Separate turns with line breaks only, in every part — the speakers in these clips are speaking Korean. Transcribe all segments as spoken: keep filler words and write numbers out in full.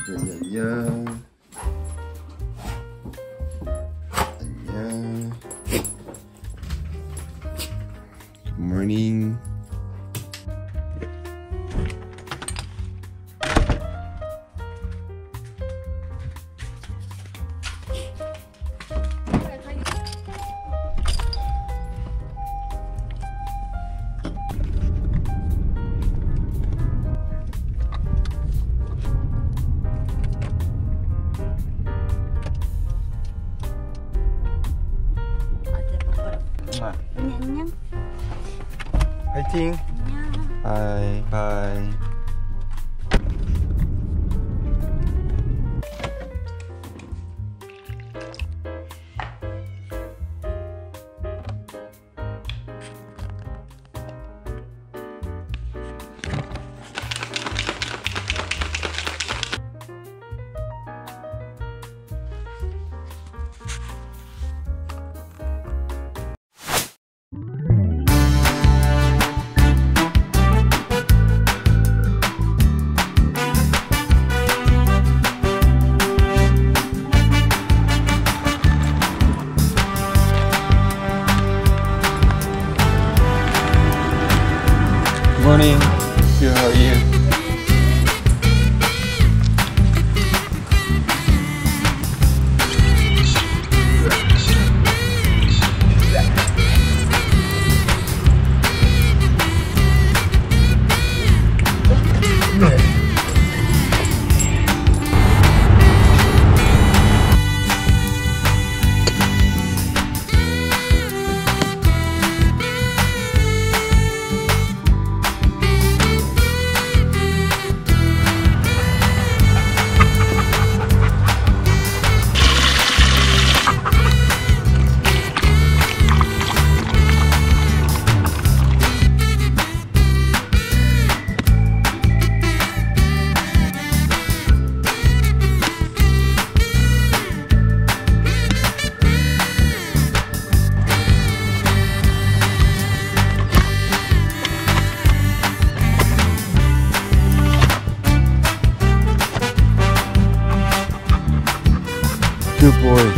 야야야. 안녕. Good morning.
언니 안녕.
화이팅.
안녕.
바이 바이. Good morning. Good, how are you? Good boy.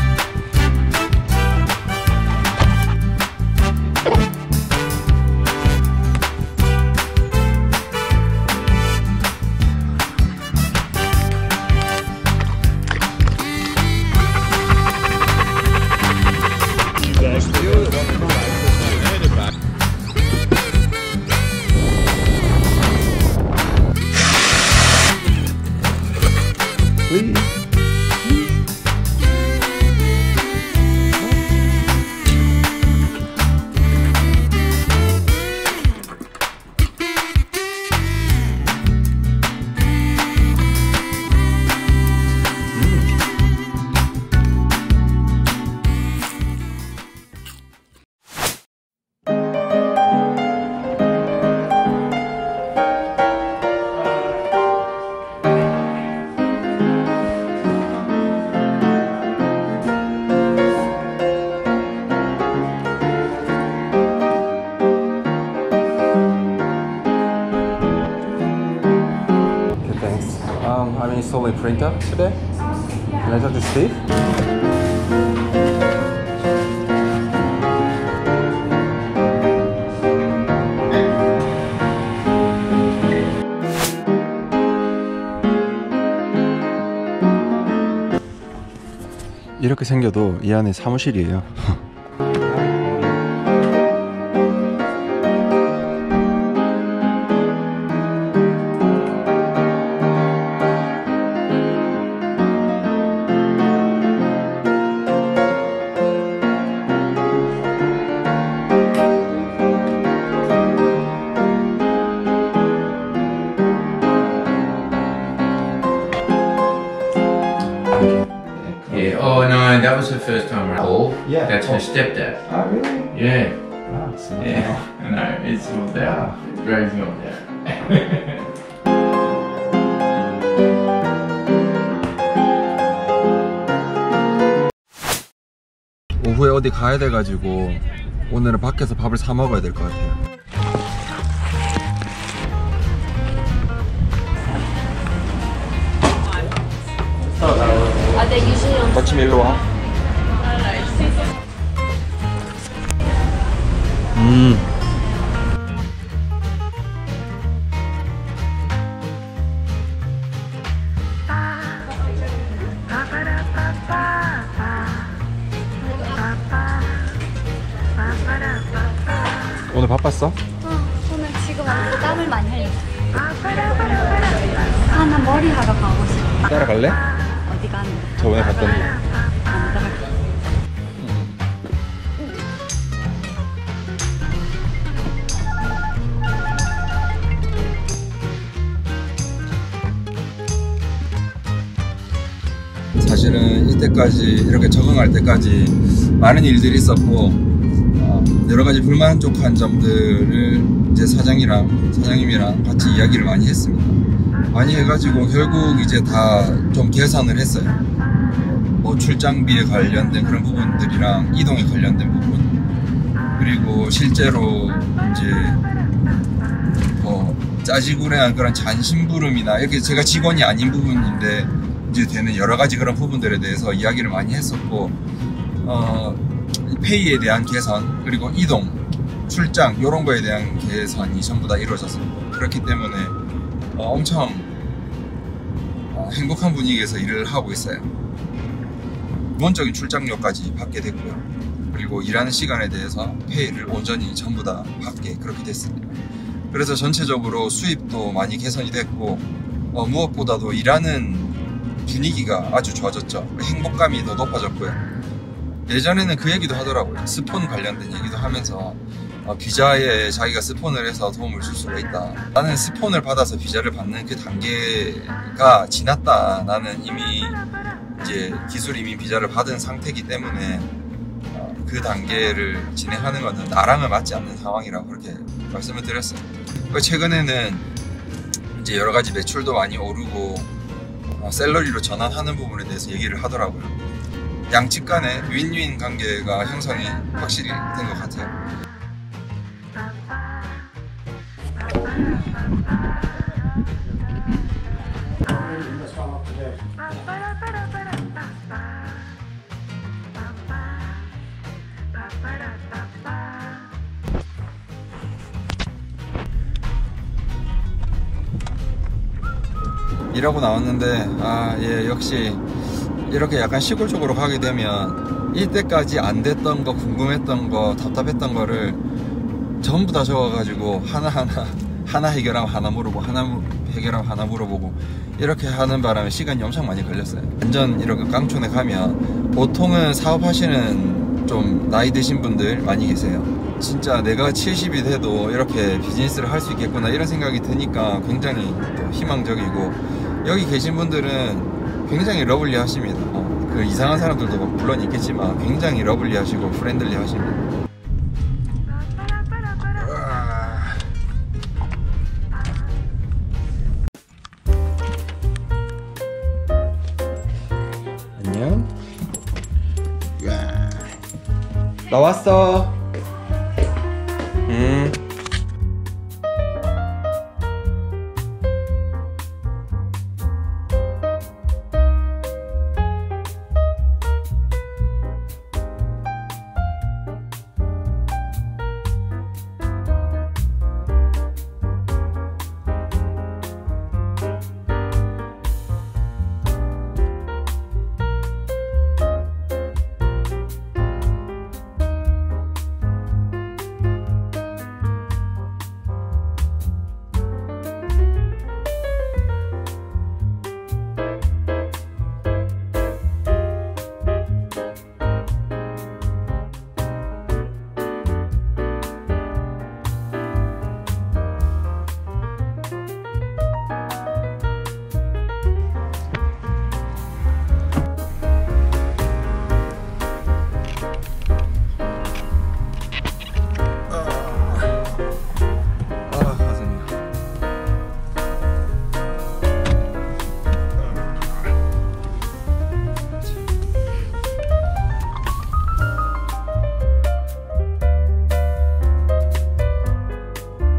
Please. Um, I'm installing printer today. Can I talk to Steve? 이렇게 생겨도 이 안에 사무실이에요.
Yeah. Oh no, that was her first time around. Oh,
Yeah.
That's
Oh.
her stepdad.
Oh, really?
Yeah.
Wow, it's not
Yeah.
bad.
I know. It's all there. It's very small there.
오후에 어디 가야 돼가지고 오늘은 밖에서 밥을 사 먹어야 될 것 같아요.
they usually on
마침 일로 와. 음. 오늘 바빴어?
어, 오늘 지금 완전 땀을 많이 흘렸어. 아, 나 머리 하러 가고 싶어.
따라갈래?
어디 가는데?
저번에 갔던 데.
안 따라갈게.
사실은 이때까지 이렇게 적응할 때까지 많은 일들이 있었고 어, 여러 가지 불만족한 점들을 이제 사장이랑 사장님이랑 같이 이야기를 많이 했습니다. 많이 해가지고 결국 이제 다 좀 개선을 했어요. 뭐 출장비에 관련된 그런 부분들이랑 이동에 관련된 부분, 그리고 실제로 이제 뭐 짜지구레한 그런 잔심부름이나 이렇게 제가 직원이 아닌 부분인데 이제 되는 여러 가지 그런 부분들에 대해서 이야기를 많이 했었고, 어, 페이에 대한 개선, 그리고 이동, 출장 이런 거에 대한 개선이 전부 다 이루어졌습니다. 그렇기 때문에 어, 엄청 어, 행복한 분위기에서 일을 하고 있어요. 기본적인 출장료까지 받게 됐고요. 그리고 일하는 시간에 대해서 페이를 온전히 전부 다 받게 그렇게 됐습니다. 그래서 전체적으로 수입도 많이 개선이 됐고, 어, 무엇보다도 일하는 분위기가 아주 좋아졌죠. 행복감이 더 높아졌고요. 예전에는 그 얘기도 하더라고요. 스폰 관련된 얘기도 하면서 어, 비자에 자기가 스폰을 해서 도움을 줄 수가 있다. 나는 스폰을 받아서 비자를 받는 그 단계가 지났다. 나는 이미 이제 기술 이민 비자를 받은 상태이기 때문에 어, 그 단계를 진행하는 것은 나랑은 맞지 않는 상황이라고 그렇게 말씀을 드렸어요. 최근에는 이제 여러 가지 매출도 많이 오르고 어, 샐러리로 전환하는 부분에 대해서 얘기를 하더라고요. 양측 간의 윈윈 관계가 형성이 확실히 된 것 같아요. 일하고 나왔는데 아, 예, 역시 이렇게 약간 시골 쪽으로 가게 되면 이때까지 안 됐던 거, 궁금했던 거, 답답했던 거를 전부 다 적어가지고 하나하나 하나 해결하면 하나 물어보고 하나 해결하면 하나 물어보고 이렇게 하는 바람에 시간이 엄청 많이 걸렸어요. 완전 이렇게 깡촌에 가면 보통은 사업하시는 좀 나이 드신 분들 많이 계세요. 진짜 내가 칠십이 돼도 이렇게 비즈니스를 할 수 있겠구나 이런 생각이 드니까 굉장히 희망적이고, 여기 계신 분들은 굉장히 러블리 하십니다. 어, 그 이상한 사람들도 물론 있겠지만 굉장히 러블리 하시고 프렌들리 하십니다. 안녕. 나왔어.